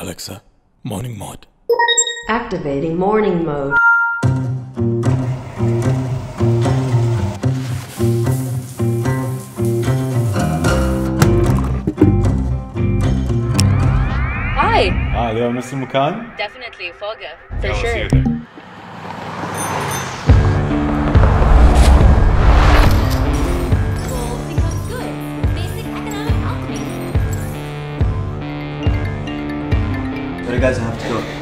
Alexa, morning mode. Activating morning mode. Hi. اليوم نفس المكان؟ Definitely Folga. For Yeah, we'll see sure. you there. Becomes good. Basic economic alchemy. Sorry guys, I have to go.